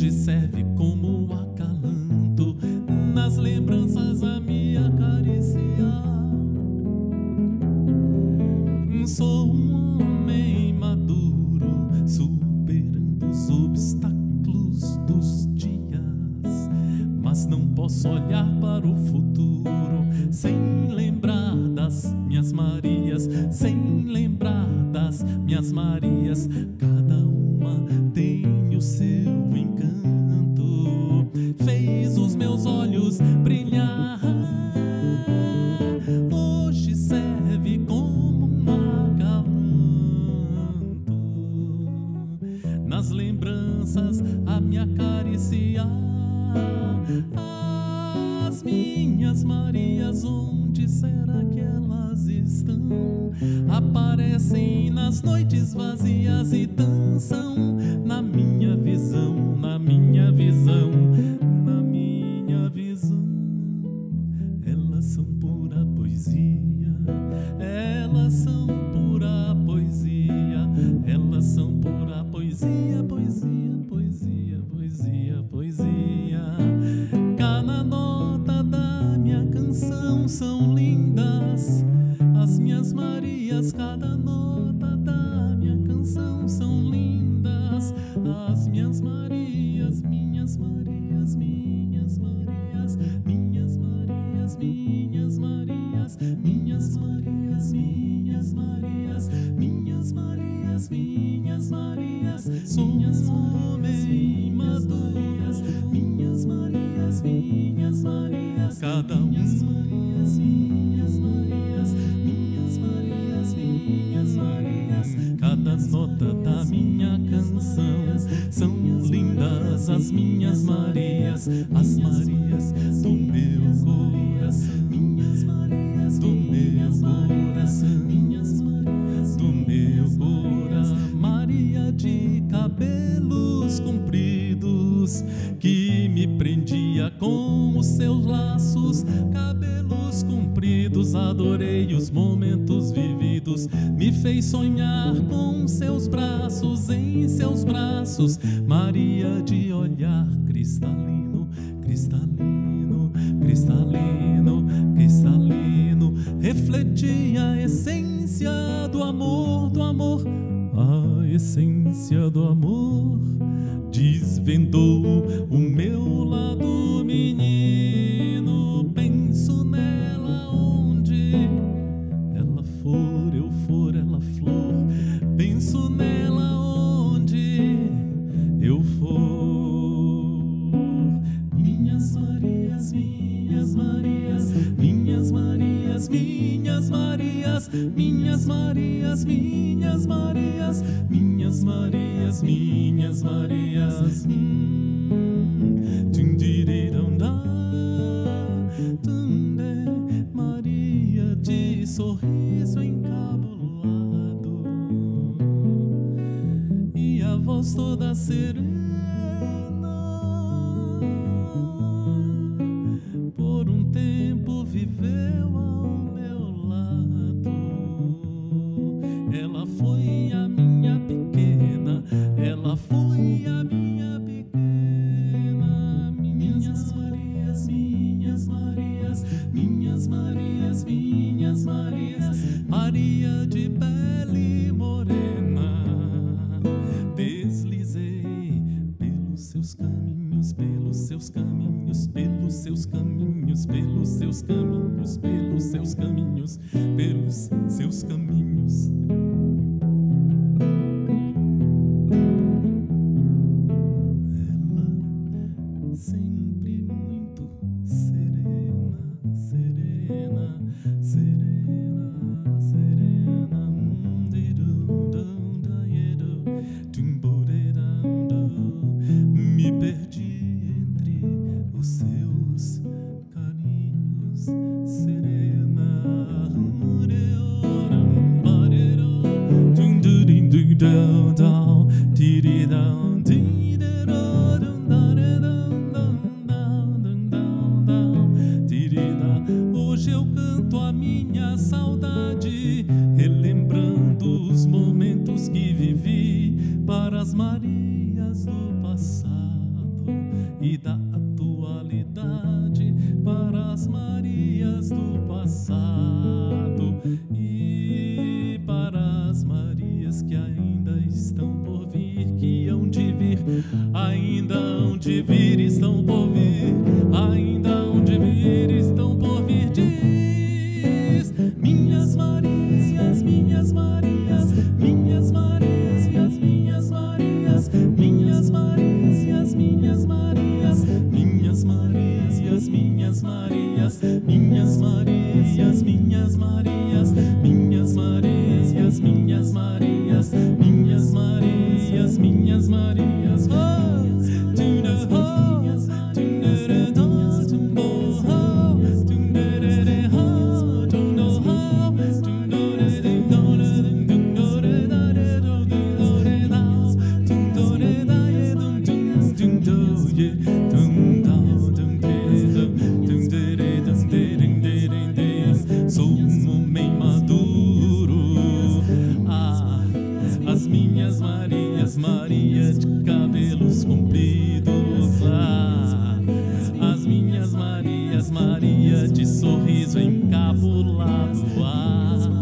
hoje serve como acalanto, nas lembranças a me acariciar. Sou um homem maduro, superando os obstáculos dos dias, mas não posso olhar para o futuro sem lembrar das minhas Marias, sem lembrar das minhas Marias. Cada uma tem o seu encanto, fez os meus olhos brilhar. Hoje serve como um acalanto, nas lembranças a me acariciar. As minhas Marias, onde será que elas estão? Aparecem nas noites vazias e dançam na minha visão, na minha visão, na minha visão. Elas são pura poesia, elas são pura poesia, elas são pura poesia, poesia, poesia, poesia, poesia. Cada nota da minha canção são lindas, as minhas Marias. Cada nota da minha canção são lindas, as minhas Marias, minhas Marias, minhas Marias, minhas Marias, minhas Marias, minhas Marias, minhas Marias, minhas Marias, minhas Marias. Sou um homem maduro, minhas Marias, minhas Marias. Cada minhas Marias, minhas Marias, minhas Marias, minhas Marias. Cada nota da minha canção são lindas, as minhas Marias, as Marias do meu coração, minhas Marias do meu coração, minhas Marias do meu coração. Maria de cabelos compridos, que me prendia com os seus laços, cabelos compridos. Adorei os momentos vividos, me fez sonhar com seus braços, em seus braços. Maria de olhar cristalino, cristalino, cristalino, cristalino, refletia a essência do amor, do amor. A essência do amor desvendou o meu lado menino. Penso nela onde ela for, eu for, ela flor. Penso nela onde eu for. Minhas Marias, minhas Marias, minhas Marias, minhas Marias, minhas Marias, minhas Marias, minhas Marias, minhas Marias. Maria de sorriso encabulado e a voz toda serena, por um tempo viveu ao meu lado. Ela foi a minha pequena, ela foi a minha pequena. Minhas Marias, minhas Marias, minhas Marias, minhas Marias. Maria de pele morena, deslizei pelos seus caminhos, pelos seus caminhos, pelos seus caminhos, pelos seus caminhos, pelos seus caminhos, pelos seus caminhos. Ela sempre muito serena, serena, serena, serena. Me perdi entre os seus carinhos, serena. Hoje eu canto a minha saudade, relembrando os momentos que vivi para as Marias do passado. e da atualidade para as Marias do passado e para as Marias que ainda estão por vir, que hão de vir, ainda hão de vir, estão por vir, ainda hão de vir, estão por vir. Diz: minhas Marias, minhas Marias, minhas Marias e as minhas Marias, minhas Marias e as minhas Marias, minhas Marias e as minhas Marias, minhas Marias e as minhas Marias, minhas Marias e as minhas Marias, minhas Marias e as minhas Marias. Sou um homem maduro. As minhas Marias, Maria de cabelos compridos. As minhas Marias, Maria de sorriso encabulado.